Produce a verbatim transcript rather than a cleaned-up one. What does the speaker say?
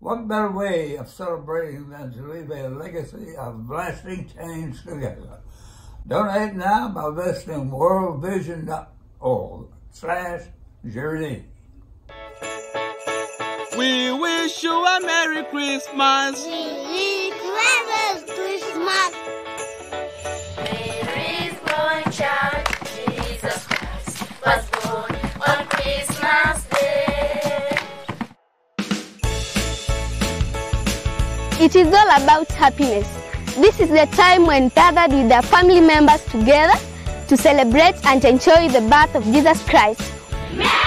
What better way of celebrating than to leave a legacy of lasting change together? Donate now by visiting world vision dot org slash journey. We wish you a Merry Christmas. Merry Christmas. Mary's born child, Jesus Christ, was born on Christmas Day. It is all about happiness. This is the time when gathered with their family members together to celebrate and enjoy the birth of Jesus Christ. Merry